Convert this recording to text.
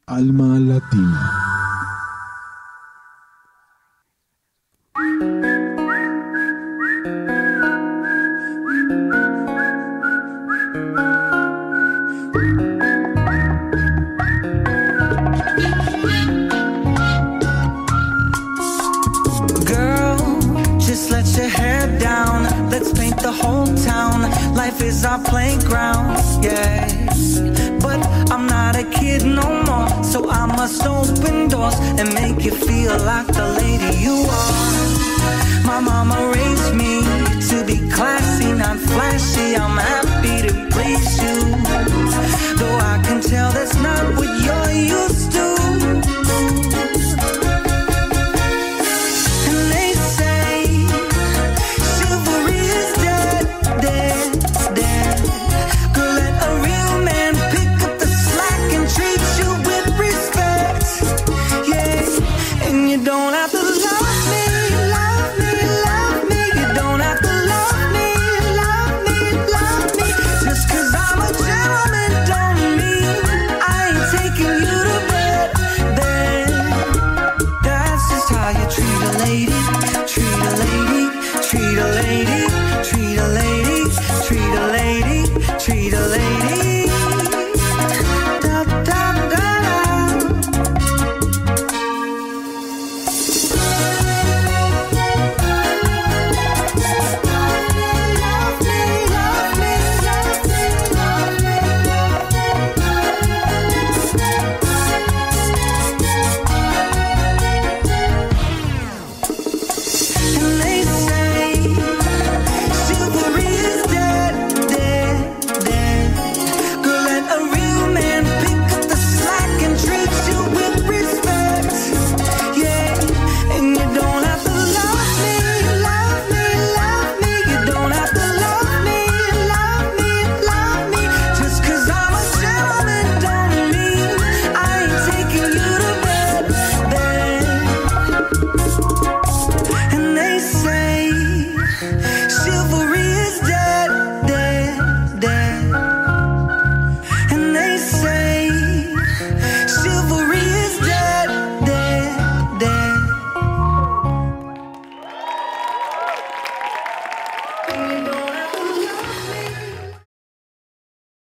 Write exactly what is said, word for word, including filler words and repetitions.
Alma Latina. Life is our playground, yes. But I'm not a kid no more, so I must open doors and make you feel like the lady you are. My mama raised me to be classy, not flashy. I'm